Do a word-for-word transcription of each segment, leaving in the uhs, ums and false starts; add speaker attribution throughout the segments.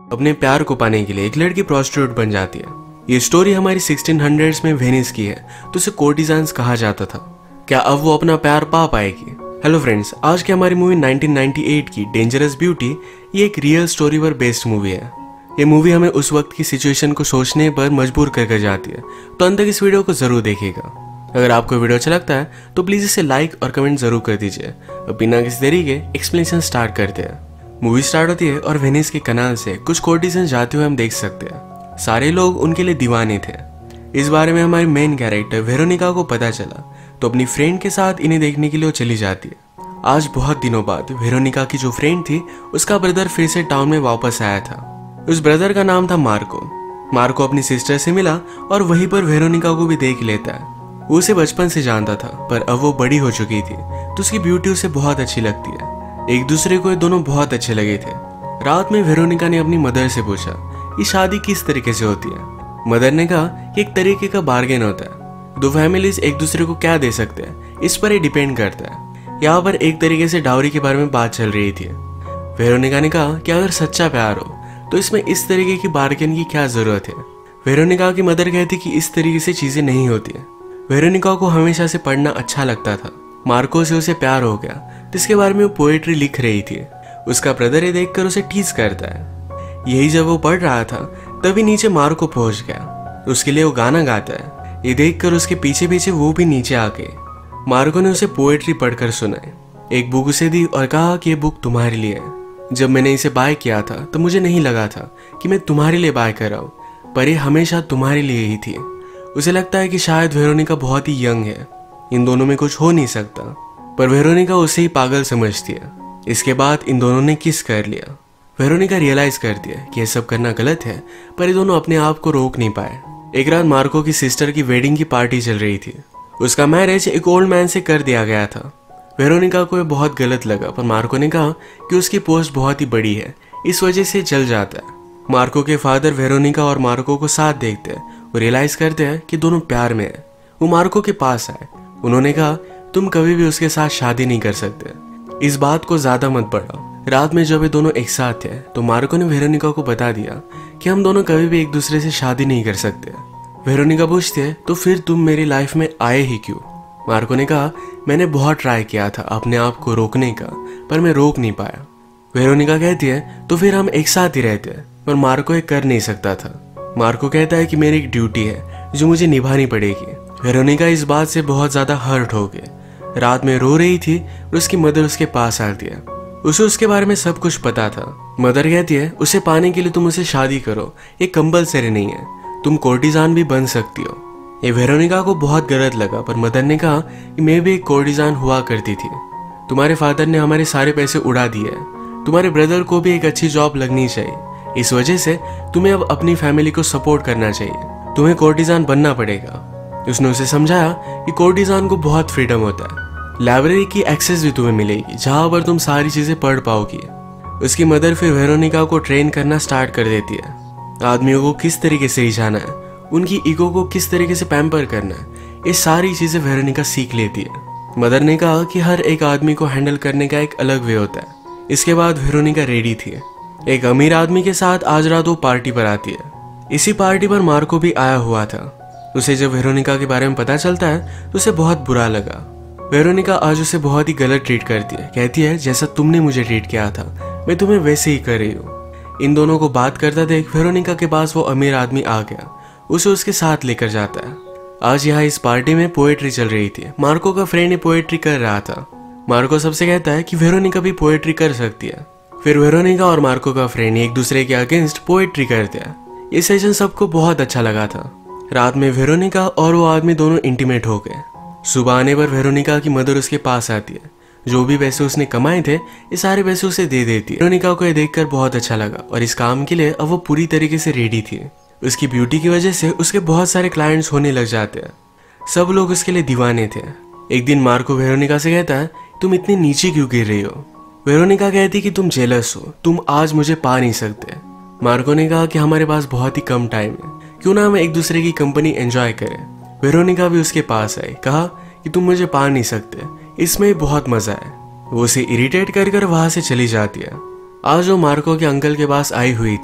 Speaker 1: अपने प्यार को पाने के लिए एक लड़की प्रोस्टिट्यूट बन जाती है। ये स्टोरी हमारी सिक्सटीन हंड्रेड्स में वेनिस की है, तो उसे कोर्टिजान्स कहा जाता था। क्या अब वो अपना प्यार पा पाएगी? हेलो फ्रेंड्स, आज की हमारी मूवी नाइनटीन नाइंटी एट की डेंजरस ब्यूटी ये एक रियल स्टोरी पर बेस्ड मूवी है। ये मूवी हमें उस वक्त की सिचुएशन को सोचने पर मजबूर कर कर जाती है, तो अंत तक इस वीडियो को जरूर देखिएगा। अगर आपको वीडियो अच्छा लगता है तो प्लीज इसे लाइक और कमेंट जरूर कर दीजिए। अब बिना किसी देरी के एक्सप्लेनेशन स्टार्ट करते हैं। मूवी स्टार्ट होती है और वेनिस के कनाल से कुछ कोर्टिजन जाते हुए हम देख सकते हैं। सारे लोग उनके लिए दीवाने थे। इस बारे में हमारी मेन कैरेक्टर वेरोनिका को पता चला, तो अपनी फ्रेंड के साथ इन्हें देखने के लिए वो चली जाती है। आज बहुत दिनों बाद वेरोनिका की जो फ्रेंड थी उसका ब्रदर फिर से टाउन में वापस आया था। उस ब्रदर का नाम था मार्को। मार्को अपनी सिस्टर से मिला और वहीं पर वेरोनिका को भी देख लेता है। वो उसे बचपन से जानता था, पर अब वो बड़ी हो चुकी थी तो उसकी ब्यूटी उसे बहुत अच्छी लगती है। एक दूसरे को ये दोनों बहुत अच्छे लगे थे। रात में वेरोनिका ने अपनी मदर से पूछा ये शादी किस तरीके से होती है। मदर ने कहा कि एक तरीके का बार्गेन होता है, दो फैमिलीज एक दूसरे को क्या दे सकते हैं इस पर ये डिपेंड करता है। यहाँ पर एक तरीके से डाउरी के बारे में बात चल रही थी। वेरोनिका ने कहा कि अगर सच्चा प्यार हो तो इसमें इस तरीके की बार्गेन की क्या जरूरत है। वेरोनिका की मदर कहती कि इस तरीके से चीजें नहीं होती है। वेरोनिका को हमेशा से पढ़ना अच्छा लगता था। मार्को से उसे प्यार हो गया, जिसके बारे में वो पोएट्री लिख रही थी। उसका ब्रदर ये देखकर उसे टीज करता है। यही जब वो पढ़ रहा था तभी नीचे मार्को पहुंच गया। उसके लिए वो गाना गाता है। ये देखकर उसके पीछे पीछे वो भी नीचे आ गए। मार्को ने उसे पोएट्री पढ़कर सुनाई, एक बुक उसे दी और कहा कि ये बुक तुम्हारे लिए है। जब मैंने इसे बाय किया था तो मुझे नहीं लगा था कि मैं तुम्हारे लिए बाय कर रहा हूँ, पर ये हमेशा तुम्हारे लिए ही थी। उसे लगता है कि शायद वेरोनिका बहुत ही यंग है, इन दोनों में कुछ हो नहीं सकता, पर वेरोनिका उसे ही पागल समझती है। इसके बाद इन दोनों ने किस कर लिया। वेरोनिका रियलाइज करती है कि यह सब करना गलत है, पर ये दोनों अपने आप को रोक नहीं पाए। एक रात मार्को की सिस्टर की वेडिंग की पार्टी चल रही थी। उसका मैरिज एक ओल्ड मैन से कर दिया गया था। वेरोनिका को यह बहुत गलत लगा, पर मार्को ने कहा कि उसकी पोस्ट बहुत ही बड़ी है, इस वजह से चल जाता है। मार्को के फादर वेरोनिका और मार्को को साथ देखते हैं। वो रियलाइज करते हैं कि दोनों प्यार में है। वो मार्को के पास आए। उन्होंने कहा तुम कभी भी उसके साथ शादी नहीं कर सकते, इस बात को ज्यादा मत बढ़ाओ। रात में जब ये दोनों एक साथ थे तो मार्को ने वेरोनिका को बता दिया कि हम दोनों कभी भी एक दूसरे से शादी नहीं कर सकते। वेरोनिका पूछती है तो फिर तुम मेरी लाइफ में आए ही क्यों? मार्को ने कहा मैंने बहुत ट्राई किया था अपने आप को रोकने का, पर मैं रोक नहीं पाया। वेरोनिका कहती है तो फिर हम एक साथ ही रहते हैं, पर मार्को ये कर नहीं सकता था। मार्को कहता है कि मेरी एक ड्यूटी है जो मुझे निभानी पड़ेगी। वेरोनिका इस बात से बहुत ज्यादा हर्ट हो गई। रात में रो रही थी और उसकी मदर उसके पास आती है। उसे उसके बारे में सब कुछ पता था। मदर कहती है उसे पाने के लिए तुम उसे शादी करो, ये कंपलसरी नहीं है, तुम कोर्टिजान भी बन सकती हो। ये वेरोनिका को बहुत गलत लगा, पर मदर ने कहा कि मैं भी एक कोर्टिजान हुआ करती थी। तुम्हारे फादर ने हमारे सारे पैसे उड़ा दिए, तुम्हारे ब्रदर को भी एक अच्छी जॉब लगनी चाहिए, इस वजह से तुम्हें अब अपनी फैमिली को सपोर्ट करना चाहिए, तुम्हें कोर्टिजान बनना पड़ेगा। उसने उसे समझाया कि कोर्टिजान को बहुत फ्रीडम होता है, लाइब्रेरी की एक्सेस भी तुम्हें मिलेगी जहां पर तुम सारी चीजें पढ़ पाओगी। उसकी मदर फिर वेरोनिका को ट्रेन करना स्टार्ट कर देती है। आदमियों को किस तरीके से रिझाना है, उनकी ईगो को किस तरीके से पैम्पर करना है, ये सारी चीजें वेरोनिका सीख लेती है। मदर ने कहा कि हर एक आदमी को हैंडल करने का एक अलग वे होता है। इसके बाद वेरोनिका रेडी थी। एक अमीर आदमी के साथ आज रात वो पार्टी पर आती है। इसी पार्टी पर मार्को भी आया हुआ था। उसे जब वेरोनिका के बारे में पता चलता है तो उसे बहुत बुरा लगा। वेरोनिका आज उसे बहुत ही गलत ट्रीट करती है। कहती है जैसा तुमने मुझे ट्रीट किया था मैं तुम्हें वैसे ही कर रही हूँ। इन दोनों को बात करता देख वेरोनिका के पास वो अमीर आदमी आ गया। उसे उसके साथ लेकर जाता है। आज यहाँ इस पार्टी में पोएट्री चल रही थी। मार्को का फ्रेंड पोएट्री कर रहा था। मार्को सबसे कहता है कि वेरोनिका भी पोएट्री कर सकती है। फिर वेरोनिका और मार्को का फ्रेंड एक दूसरे के अगेंस्ट पोएट्री करते हैं। ये सेशन सबको बहुत अच्छा लगा था। रात में वेरोनिका और वो आदमी दोनों इंटीमेट हो गए। सुबह आने पर वेरोनिका की मदर उसके पास आती है। जो भी पैसे उसने कमाए थे ये सारे पैसे उसे दे देती है। वेरोनिका को ये देखकर बहुत अच्छा लगा और इस काम के लिए अब वो पूरी तरीके से रेडी थी। उसकी ब्यूटी की वजह से उसके बहुत सारे क्लाइंट्स होने लग जाते हैं। सब लोग उसके लिए दीवाने थे। एक दिन मार्को वेरोनिका से कहता है तुम इतनी नीचे क्यों गिर रही हो? वेरोनिका कहती कि तुम जेलस हो, तुम आज मुझे पा नहीं सकते। मार्को ने कहा कि हमारे पास बहुत ही कम टाइम है, क्यों ना हम एक दूसरे की कंपनी एंजॉय करें। वेरोनिका भी उसके पास आई, कहा कि तुम मुझे पा नहीं सकते, इसमें बहुत मजा है। वो उसे इरिटेट कर कर वहां से चली जाती है। आज वो मार्को के अंकल के पास आई हुई थी।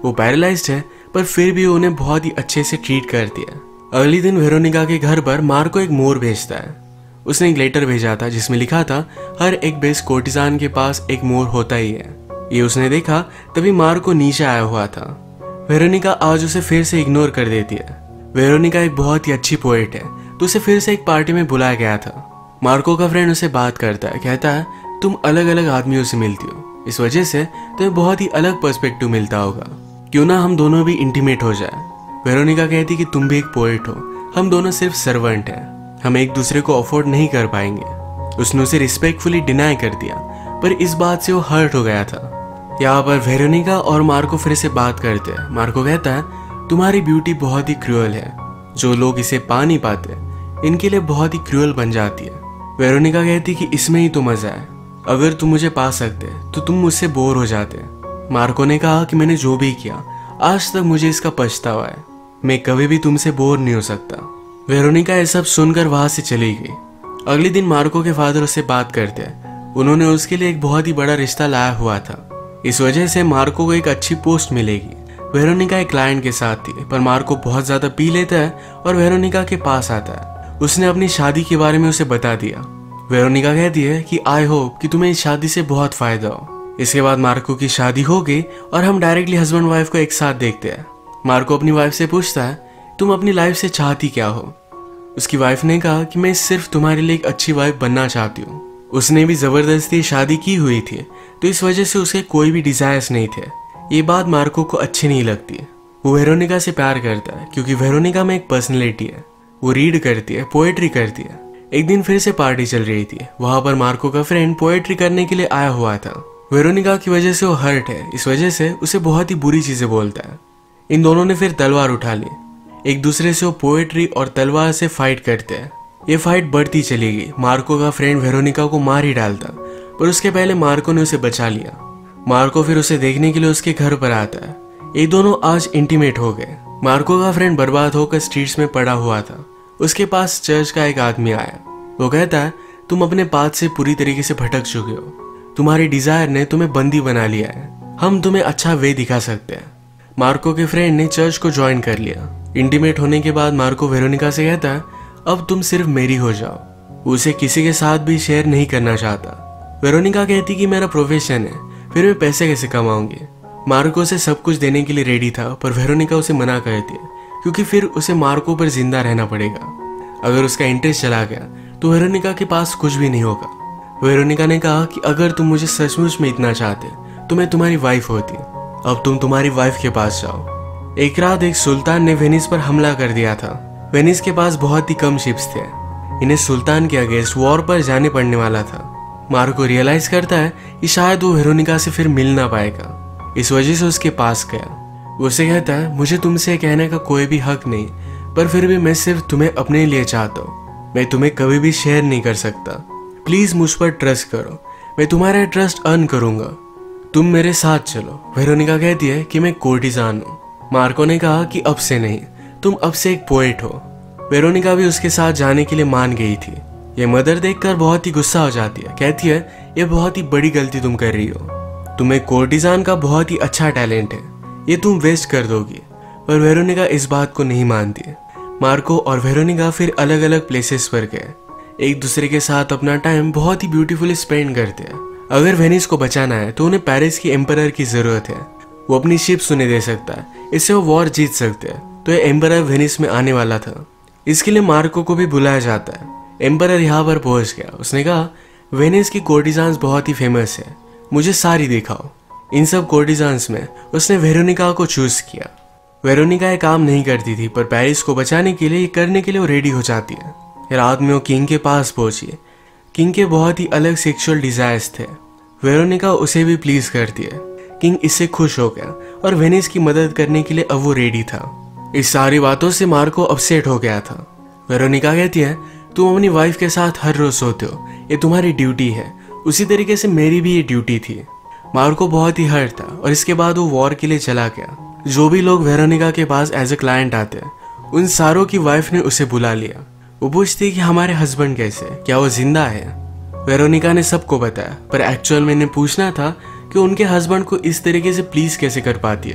Speaker 1: वो पैरालाइज्ड है पर फिर भी उन्हें बहुत ही अच्छे से ट्रीट करती है। अगले दिन वेरोनिका के घर पर मार्को एक मोर भेजता है। उसने एक लेटर भेजा था जिसमें लिखा था हर एक बेस्ट कोर्टिजान के पास एक मोर होता ही है। ये उसने देखा तभी मार्को नीचे आया हुआ था। वेरोनिका आज उसे फिर से इग्नोर कर देती है। वेरोनिका एक बहुत ही अच्छी पोएट है तो उसे फिर से एक पार्टी में बुलाया गया था। मार्को का फ्रेंड उसे बात करता है, कहता है तुम अलग अलग आदमियों से मिलती हो, इस वजह से तुम्हें बहुत ही अलग पर्सपेक्टिव मिलता होगा, क्यों ना हम दोनों भी इंटीमेट हो जाए। वेरोनिका कहती कि तुम भी एक पोएट हो, हम दोनों सिर्फ सर्वेंट हैं, हम एक दूसरे को अफोर्ड नहीं कर पाएंगे। उसने उसे रिस्पेक्टफुली डिनाई कर दिया पर इस बात से वो हर्ट हो गया था। यहाँ पर वेरोनिका और मार्को फिर से बात करते हैं। मार्को कहता है तुम्हारी ब्यूटी बहुत ही क्रूअल है, जो लोग इसे पा नहीं पाते इनके लिए बहुत ही क्रूअल बन जाती है। वेरोनिका कहती कि इसमें ही तो मजा है, अगर तुम मुझे पा सकते तो तुम मुझसे बोर हो जाते। मार्को ने कहा कि मैंने जो भी किया आज तक मुझे इसका पछतावा है, मैं कभी भी तुमसे बोर नहीं हो सकता। वेरोनिका ये सब सुनकर वहां से चली गई। अगले दिन मार्को के फादर उससे बात करते हैं। उन्होंने उसके लिए एक बहुत ही बड़ा रिश्ता लाया हुआ था, इस वजह से मार्को को एक अच्छी पोस्ट मिलेगी। वेरोनिका एक क्लाइंट के साथ थी पर मार्को बहुत ज्यादा पी लेता है और वेरोनिका के पास आता है। उसने अपनी शादी के बारे में उसे बता दिया। वेरोनिका कहती है कि आई होप कि तुम्हें इस शादी से बहुत फायदा हो। इसके बाद मार्को की शादी हो गई और हम डायरेक्टली हस्बैंड वाइफ को एक साथ देखते हैं। मार्को अपनी वाइफ से पूछता है तुम अपनी लाइफ से चाहती क्या हो। उसकी वाइफ ने कहा कि मैं सिर्फ तुम्हारे लिए एक अच्छी वाइफ बनना चाहती हूँ। उसने भी जबरदस्ती शादी की हुई थी तो इस वजह से उसे कोई भी डिजायर्स नहीं थे। ये बात मार्को को अच्छी नहीं लगती। वो वेरोनिका से प्यार करता है क्योंकि वेरोनिका में एक पर्सनैलिटी है, वो रीड करती है, पोएट्री करती है। एक दिन फिर से पार्टी चल रही थी। वहां पर मार्को का फ्रेंड पोएट्री करने के लिए आया हुआ था। वेरोनिका की वजह से वो हर्ट है, इस वजह से उसे बहुत ही बुरी चीजें बोलता है। इन दोनों ने फिर तलवार उठा ली। एक दूसरे से वो पोएट्री और तलवार से फाइट करते हैं। ये फाइट बढ़ती चली गई। मार्को का फ्रेंड वेरोनिका को मार ही डालता पर उसके पहले मार्को ने उसे बचा लिया। मार्को फिर उसे देखने के लिए उसके घर पर आता है। ये दोनों आज इंटीमेट हो गए। मार्को का फ्रेंड बर्बाद होकर स्ट्रीट्स में पड़ा हुआ था। उसके पास चर्च का एक आदमी आया। वो कहता है तुम अपने पाथ से पूरी तरीके से भटक चुके हो, तुम्हारी डिजायर ने तुम्हें बंदी बना लिया है, हम तुम्हें अच्छा वे दिखा सकते हैं। मार्को के फ्रेंड ने चर्च को ज्वाइन कर लिया। इंटीमेट होने के बाद मार्को वेरोनिका से कहता है अब तुम सिर्फ मेरी हो जाओ। वो उसे किसी के साथ भी शेयर नहीं करना चाहता। वेरोनिका कहती कि मेरा प्रोफेशन है, फिर मैं पैसे कैसे कमाऊंगी। मार्को से सब कुछ देने के लिए रेडी था पर वेरोनिका उसे मना करती है क्योंकि फिर उसे मार्को पर जिंदा रहना पड़ेगा। अगर उसका इंटरेस्ट चला गया तो वेरोनिका के पास कुछ भी नहीं होगा। वेरोनिका ने कहा कि अगर तुम मुझे सचमुच में इतना चाहते तो मैं तुम्हारी वाइफ होती, अब तुम तुम्हारी वाइफ के पास जाओ। एक रात एक सुल्तान ने वेनिस पर हमला कर दिया था। वेनिस के पास बहुत ही कम शिप्स थे, इन्हें सुल्तान के अगेंस्ट वॉर पर जाने पड़ने वाला था। मार्को रियलाइज करता है कि शायद वो वेरोनिका से फिर मिल ना पाएगा, इस वजह से उसके पास गया। वो उसे कहता है मुझे तुमसे कहने का कोई भी हक नहीं, पर फिर भी मैं सिर्फ तुम्हें अपने लिए चाहता हूँ, मैं तुम्हें कभी भी शेयर नहीं कर सकता, प्लीज मुझ पर ट्रस्ट करो, मैं तुम्हारा ट्रस्ट अर्न करूंगा, तुम मेरे साथ चलो। वेरोनिका कहती है कि मैं कोर्टिजान हूँ। मार्को ने कहा कि अब से नहीं, तुम अब से एक पोएट हो। वेरोनिका भी उसके साथ जाने के लिए मान गई थी। ये मदर देखकर बहुत ही गुस्सा हो जाती है, कहती है ये बहुत ही बड़ी गलती तुम कर रही हो, तुम्हें कोर्टिजान का बहुत ही अच्छा टैलेंट है, ये तुम वेस्ट कर दोगी। पर वेरोनिका इस बात को नहीं मानती। मार्को और वेरोनिका फिर अलग अलग प्लेसेस पर गए, एक दूसरे के साथ अपना टाइम बहुत ही ब्यूटीफुली स्पेंड करते हैं। अगर वेनिस को बचाना है तो उन्हें पेरिस की एम्परर की जरूरत है, वो अपनी शिप्स उन्हें दे सकता है, इससे वो वॉर जीत सकते हैं। तो ये एम्परर वेनिस में आने वाला था, इसके लिए मार्को को भी बुलाया जाता है। एम्परर यहाँ पर पहुंच गया। उसने कहा वेनिस की कोर्टिजान्स बहुत ही फेमस है, मुझे सारी दिखाओ। इन सब कोर्टिजान्स में उसने वेरोनिका को चूज किया। वेरोनिका ये काम नहीं करती थी पर पेरिस को बचाने के लिए ये करने के लिए वो रेडी हो जाती है। रात में वो किंग के पास पहुंची। किंग के बहुत ही अलग सेक्सुअल डिजायर्स थे। वेरोनिका उसे भी प्लीज करती है। किंग इससे खुश हो गया और वेनिस की मदद करने के लिए अब वो रेडी था। इस सारी बातों से मार्को अपसेट हो गया था। वेरोनिका कहती है तुम अपनी वाइफ के साथ हर रोज सोते हो, ये तुम्हारी ड्यूटी है, उसी तरीके से मेरी भी ये ड्यूटी थी। मार्को बहुत ही हर्ट था और इसके बाद वो वॉर के लिए चला गया। जो भी लोग वेरोनिका के पास एज ए क्लाइंट आते हैं उन सारों की वाइफ ने उसे बुला लिया। वो पूछती कि हमारे हस्बैंड कैसे, क्या वो जिंदा है। वेरोनिका ने सबको बताया पर एक्चुअल में इन्हें पूछना था कि उनके हस्बैंड को इस तरीके से प्लीज कैसे कर पाती है।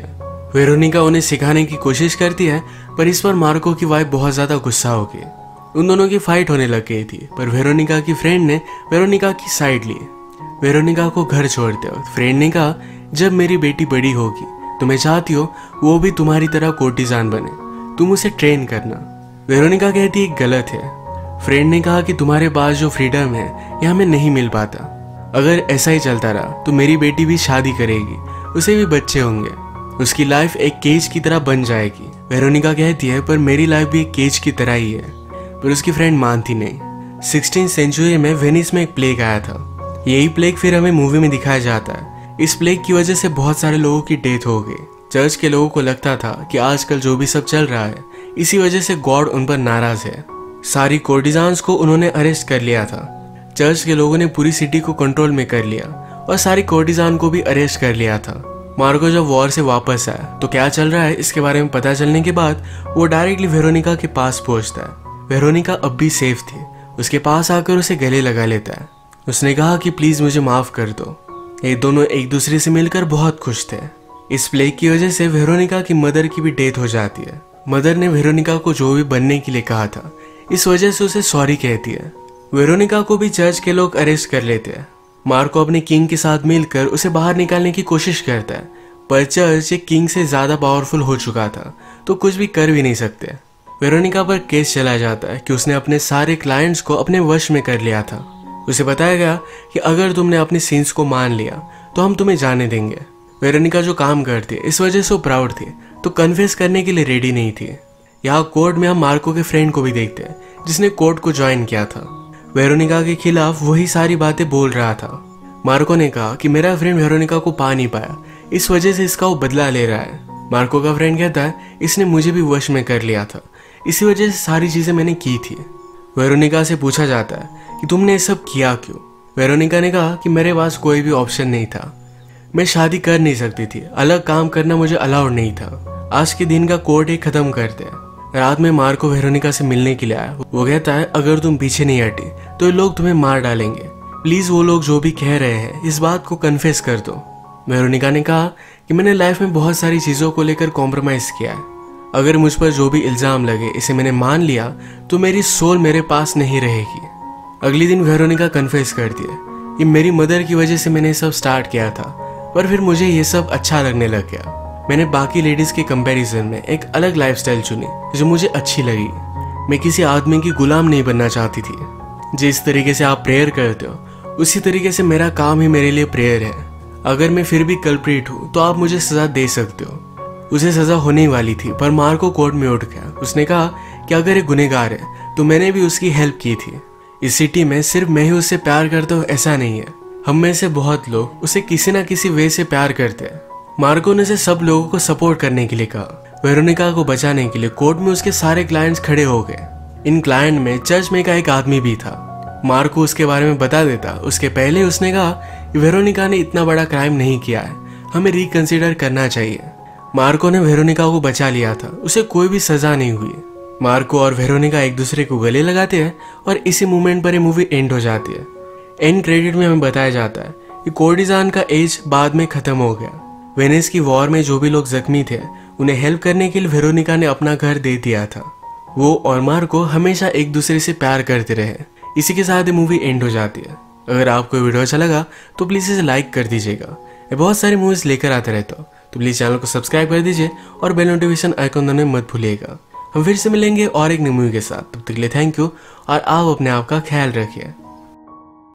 Speaker 1: वेरोनिका उन्हें सिखाने की कोशिश करती है, पर इस पर मार्को की वाइफ बहुत ज्यादा गुस्सा हो गई। उन दोनों की फाइट होने लग गई थी, पर वेरोनिका की फ्रेंड ने वेरोनिका की साइड ली। वेरोनिका को घर छोड़ते वक्त फ्रेंड ने कहा, जब मेरी बेटी बड़ी होगी तो मैं चाहती हो वो भी तुम्हारी तरह कोर्टिजान बने, तुम उसे ट्रेन करना। वेरोनिका कहती है गलत है। फ्रेंड ने कहा कि तुम्हारे पास जो फ्रीडम है यह हमें नहीं मिल पाता। अगर ऐसा ही चलता रहा तो मेरी बेटी भी शादी करेगी, उसे भी बच्चे होंगे, उसकी लाइफ एक केज की तरह बन जाएगी। वेरोनिका कहती है पर मेरी लाइफ भी एक केज की तरह ही है, पर उसकी फ्रेंड मानती नहीं। सिक्सटीन सेंचुरी में वेनिस में एक प्लेग आया था। यही प्लेग फिर हमें मूवी में दिखाया जाता है। इस प्लेग की वजह से बहुत सारे लोगों की डेथ हो गई। चर्च के लोगों को लगता था कि आजकल जो भी सब चल रहा है इसी वजह से गॉड उन पर नाराज है। सारी कोर्टिजान्स को उन्होंने अरेस्ट कर लिया था। चर्च के लोगों ने पूरी सिटी को कंट्रोल में कर लिया और सारी कोर्टिजान को भी अरेस्ट कर लिया था। मार्को जब वॉर से वापस आया तो क्या चल रहा है इसके बारे में पता चलने के बाद वो डायरेक्टली वेरोनिका के पास पहुंचता है। वेरोनिका अब भी सेफ थी। उसके पास आकर उसे गले लगा लेता है। उसने कहा कि प्लीज मुझे माफ कर दो। ये दोनों एक दूसरे से मिलकर बहुत खुश थे। इस प्लेग की वजह से वेरोनिका की मदर की भी डेथ हो जाती है। मदर ने वेरोनिका को जो भी बनने के लिए कहा था इस वजह से उसे सॉरी कहती है। वेरोनिका को भी चर्च के लोग अरेस्ट कर लेते हैं। मार्को अपने किंग के साथ मिलकर उसे बाहर निकालने की कोशिश करता है, पर चर्च एक किंग से ज्यादा पावरफुल हो चुका था तो कुछ भी कर भी नहीं सकते। वेरोनिका पर केस चला जाता है कि उसने अपने सारे क्लाइंट्स को अपने वश में कर लिया था। उसे बताया गया कि अगर तुमने अपनी सीन्स को मान लिया तो हम तुम्हें जाने देंगे। वेरोनिका जो काम करती है इस वजह से वो प्राउड थी तो कन्फेस करने के लिए रेडी नहीं थी। यहाँ कोर्ट में हम मार्को के फ्रेंड को भी देखते हैं जिसने कोर्ट को ज्वाइन किया था। वेरोनिका के खिलाफ वही सारी बातें बोल रहा था। मार्को ने कहा कि मेरा फ्रेंड वेरोनिका को पा नहीं पाया, इस वजह से इसका वो बदला ले रहा है। मार्को का फ्रेंड कहता है इसने मुझे भी वश में कर लिया था, इसी वजह से सारी चीजें मैंने की थी। वेरोनिका से पूछा जाता है कि तुमने ये सब किया क्यों। वेरोनिका ने कहा कि मेरे पास कोई भी ऑप्शन नहीं था, मैं शादी कर नहीं सकती थी, अलग काम करना मुझे अलाउड नहीं था। आज के दिन का कोर्ट एक खत्म करते हैं। रात में मार्को वेरोनिका से मिलने के लिए आया। वो कहता है अगर तुम पीछे नहीं हटी तो ये लोग तुम्हें मार डालेंगे, प्लीज वो लोग जो भी कह रहे हैं इस बात को कन्फेस कर दो। वेरोनिका ने कहा कि मैंने लाइफ में बहुत सारी चीजों को लेकर कॉम्प्रोमाइज किया है, अगर मुझ पर जो भी इल्जाम लगे इसे मैंने मान लिया तो मेरी सोल मेरे पास नहीं रहेगी। अगले दिन वेरोनिका कन्फेस करती है कि मेरी मदर की वजह से मैंने सब स्टार्ट किया था, पर फिर मुझे ये सब अच्छा लगने लग गया। मैंने बाकी लेडीज के कंपैरिजन में एक अलग लाइफस्टाइल चुनी जो मुझे अच्छी लगी। मैं किसी आदमी की गुलाम नहीं बनना चाहती थी। जिस तरीके से आप प्रेयर करते हो उसी तरीके से मेरा काम ही मेरे लिए प्रेयर है। अगर मैं फिर भी कल्प्रिट हूँ तो आप मुझे सजा दे सकते हो। उसे सजा होने वाली थी पर मार्को कोर्ट में उठ गया। उसने कहा कि अगर ये गुनहगार है तो मैंने भी उसकी हेल्प की थी। इस सिटी में सिर्फ मैं ही उससे प्यार करता हूँ ऐसा नहीं है, हम में से बहुत लोग उसे किसी ना किसी वे से प्यार करते हैं। मार्को ने उसे सब लोगों को सपोर्ट करने के लिए कहा। वेरोनिका को बचाने के लिए कोर्ट में उसके सारे क्लाइंट्स खड़े हो गए। इन क्लाइंट में चर्च में का एक आदमी भी था। मार्को उसके बारे में बता देता। उसके पहले उसने कहा कि वेरोनिका ने इतना बड़ा क्राइम नहीं किया है, हमें रिकंसिडर करना चाहिए। मार्को ने वेरोनिका को बचा लिया था, उसे कोई भी सजा नहीं हुई। मार्को और वेरोनिका एक दूसरे को गले लगाते हैं और इसी मोमेंट पर ये मूवी एंड हो जाती है। एंड क्रेडिट में हमें बताया जाता है कि कोर्टिजान का एज बाद में खत्म हो गया। वेनिस की वॉर में जो भी लोग जख्मी थे उन्हें हेल्प करने के लिए वेरोनिका ने अपना घर दे दिया था। वो और मार्को हमेशा एक दूसरे से प्यार करते रहे। इसी के साथ ये मूवी एंड हो जाती है। अगर आपको वीडियो अच्छा लगा तो प्लीज़ इसे लाइक कर दीजिएगा। मैं बहुत सारी मूवीज लेकर आते रहता हूँ, तो प्लीज़ चैनल को सब्सक्राइब कर दीजिए और बेल नोटिफिकेशन आइकन दबाना मत भूलिएगा। हम फिर से मिलेंगे और एक नई मूवी के साथ। तब तक के लिए थैंक यू और आप अपने आप का ख्याल रखिए।